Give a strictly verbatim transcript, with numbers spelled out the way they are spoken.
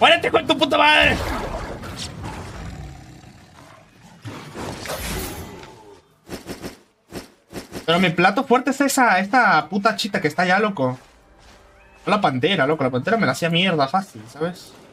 ¡Muérete con tu puta madre! Pero mi plato fuerte es esa, esta puta chita que está allá, loco. No la pantera, loco. La pantera me la hacía mierda fácil, ¿sabes?